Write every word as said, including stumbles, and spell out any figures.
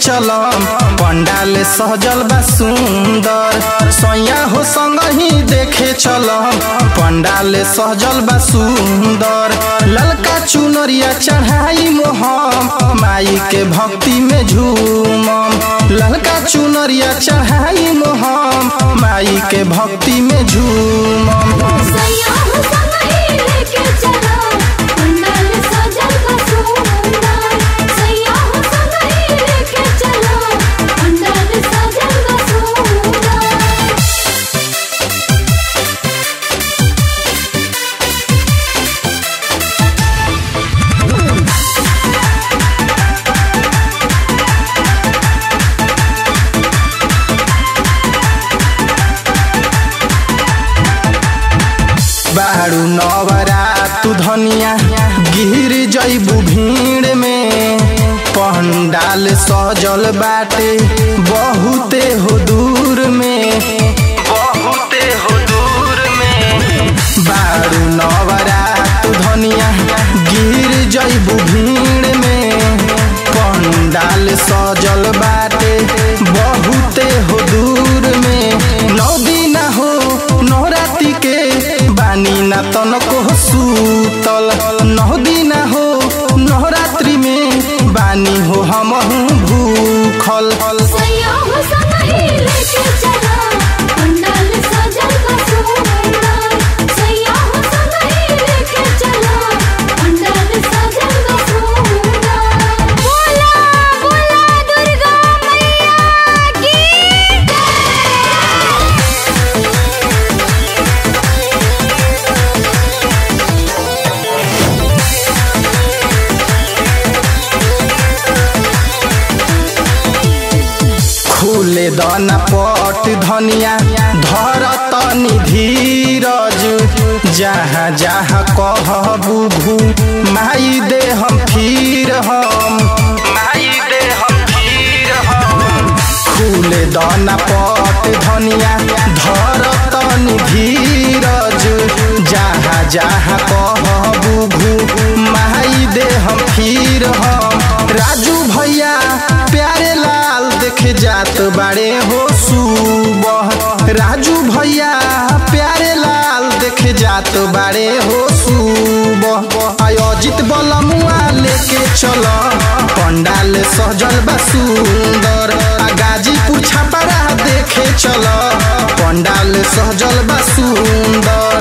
चलम पंडाल सहजल बा सुंदर। सैया हो संग ही देखे चलम पंडाल सहजल बा सुंदर। ललका चुनरिया चढ़ाई मोहम माई के भक्ति में झूमम। ललका चुनरिया चढ़ाई मोहम माई के भक्ति में झूमम। बारू नवरात धनिया गिर जइबू भीड़ में। पंडाल सजल बाटे बहुते हो दूर में, बहुते हो दूर में। बारू नवरात धनिया गिर जइबू भीड़ में। पंडाल सजल बाटे बहुते हो दूर में। नौ दिन हो नवरात्रि के बानी ना तनको सूतल। नौ दिन हो नवरात्रि में बानी हो हमहू भूखल। खुले दाना पट धनिया धर तनी धीरज। जहाँ जहाँ कहबू घू माई दे हम फिर हम माई दे हम फिर हम। खुले दाना पट धनिया धर तनी धीरज। जहाँ जहाँ कहबू घू माई दे हम फिर हम। राजू भैया प्यारे लाल देखे जात बाड़े हो सुबह। राजू भैया प्यारे लाल देखे जात बाड़े हो सुबह। आयोजित बलमुआ लेके चल पंडाल सहजल बा सुंदर। गाजीपुर छपरा देखे चल पंडाल सहजल बा सुंदर।